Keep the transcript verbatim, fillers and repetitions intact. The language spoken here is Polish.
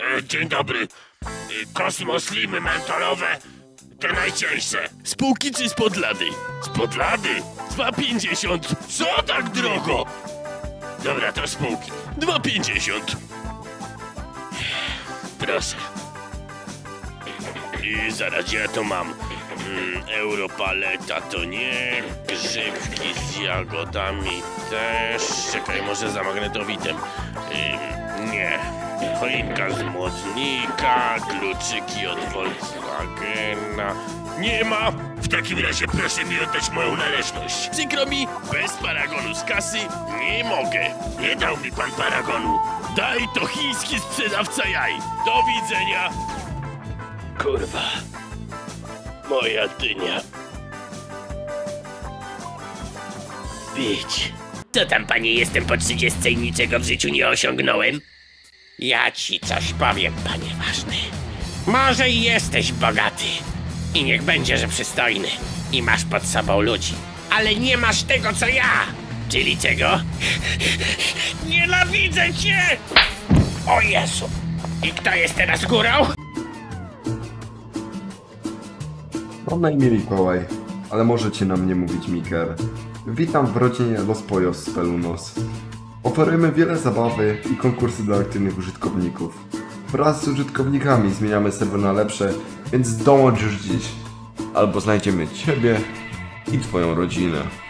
E, dzień dobry. E, Kosmos limy mentolowe. Te najcieńsze. Z półki czy z podlady? Z podlady. dwa pięćdziesiąt. Co tak drogo? Dobra, to z półki. dwa pięćdziesiąt. Proszę. I zaraz ja to mam. Mm, Europaleta to nie. Grzybki z jagodami też. Czekaj, może za magnetowitem. Ym, nie. Choinka z młodnika, kluczyki od Volkswagena. Nie ma! W takim razie proszę mi oddać moją należność. Przykro mi, bez paragonu z kasy nie mogę. Nie dał mi pan paragonu. Daj to chiński sprzedawca jaj. Do widzenia. Kurwa. Moja dynia. Bić. Co tam, panie, jestem po trzydziestce i niczego w życiu nie osiągnąłem? Ja ci coś powiem, panie ważny. Może i jesteś bogaty. I niech będzie, że przystojny. I masz pod sobą ludzi. Ale nie masz tego, co ja. Czyli czego? Nienawidzę cię! O Jezu! I kto jest teraz górą? Mam na imię Mikołaj, ale możecie na mnie mówić Miker. Witam w rodzinie Los Pollos z Pelunos. Oferujemy wiele zabawy i konkursy dla aktywnych użytkowników. Wraz z użytkownikami zmieniamy serwer na lepsze, więc dołącz już dziś. Albo znajdziemy Ciebie i Twoją rodzinę.